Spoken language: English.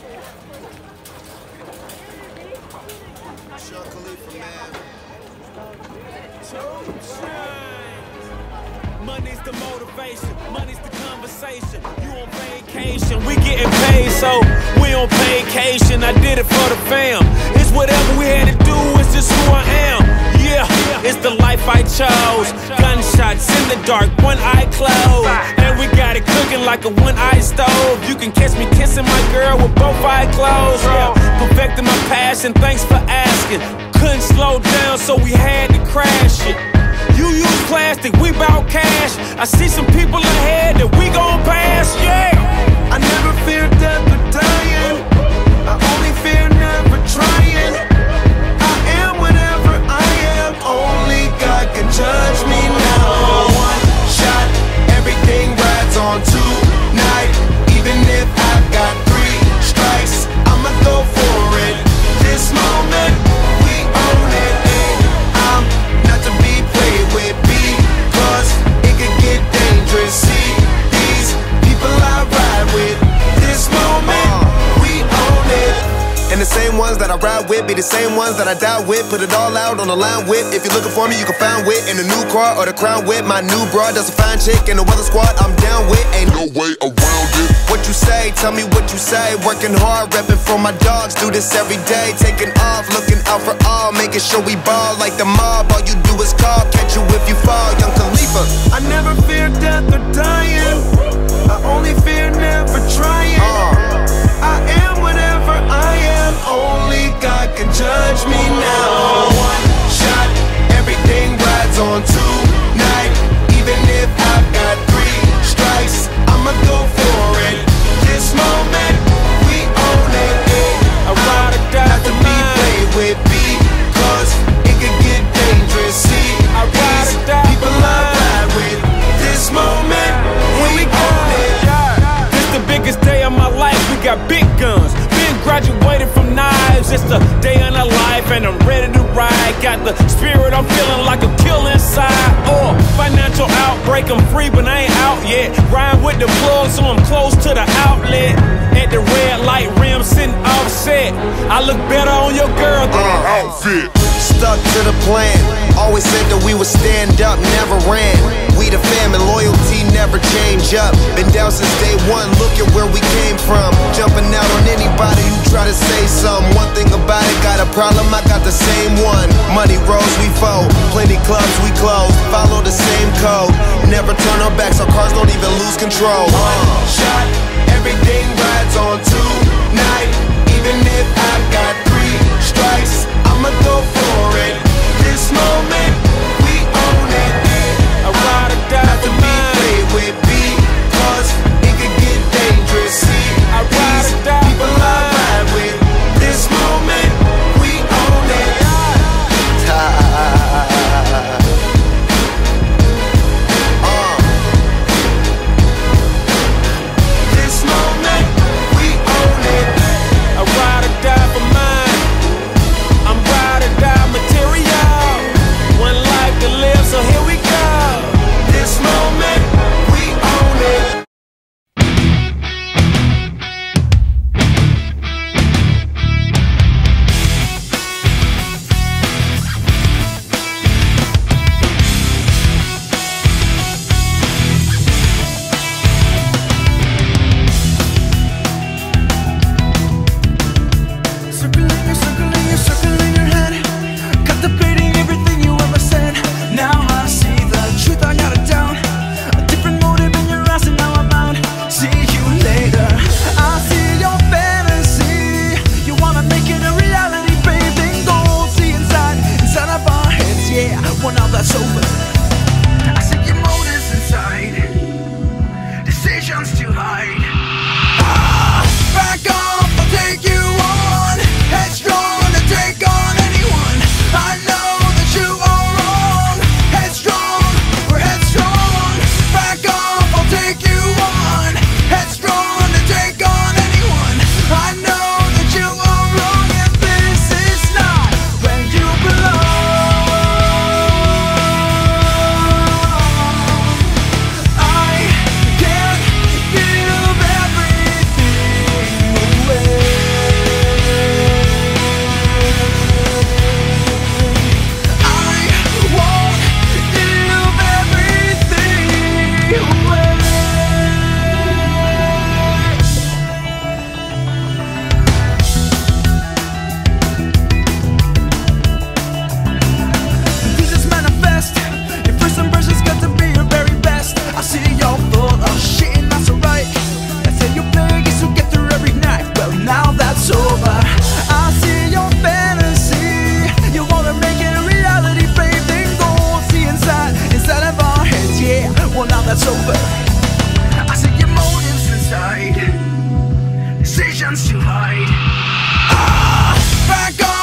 Money's the motivation, money's the conversation. You on vacation, we getting paid, so we on vacation. I did it for the fam. It's whatever we had to do, it's just who I am. Yeah, it's the life I chose. Gunshots in the dark, one eye closed, and we got it cooking like a one-eye stove. You can catch me kissing my girl with both eyes closed. Yeah, perfecting my passion, thanks for asking. Couldn't slow down, so we had to crash it. You use plastic, we bout cash. I see some people ahead that we gon' pass, yeah. I never fear death or dying. I only fear never trying. I am whatever I am. Only God can judge me now. One shot, everything rides on tonight. Even if I've got 3 strikes, I'ma go for it. This moment, we own it. And I'm not to be played with, because it could get dangerous. See, these people I ride with. This moment, we own it. And the same ones that I ride with be the same ones that I die with. Put it all out on the line with. If you're looking for me, you can find wit in the new car or the crown with. My new broad, that's a fine chick, and the weather squad I'm down with. Ain't no way around it. What you say, tell me what you say. Working hard, repping for my dogs. Do this every day, taking off, looking out for all, making sure we ball like the mob. All you do is call, catch you if you fall. Young Khalifa. I never fear death or dying. I only fear never trying. I am whatever I am. Only God can judge me now. One shot, everything rides on tonight. Even if I've got 3 strikes, I'ma go for it. This moment, we own it. I ride or die not to be played with, because it could get dangerous. See, I ride or die people I ride with. This moment, we own it. This the biggest day of my life. We got big guns. Been graduated from knives. It's the day of our life, and I'm ready to ride. Got the spirit, I'm feeling like a kill inside. Financial outbreak, I'm free, but I ain't out yet. Ride with the plug, so I'm close to the outlet. At the red light rim, sitting offset. I look better on your girl than her outfit. Stuck to the plan. Always said that we would stand up, never ran. We the fam and loyalty never change up. Been down since day one, look at where we came from. Jumping out on anybody who try to say something. One thing about it, got a problem, I got the same one. Money rolls, we fold. Plenty clubs, we close. Follow the same code. Never turn our backs, our cars don't even lose control. Shot, everything rides on tonight. Even if I've got 3 strikes, I'ma go for it. This moment, we own it. I ride or die not to be played with, because it could get dangerous. See, I ride or die people I ride with. This moment, we own it. This moment, we decisions to hide. Back on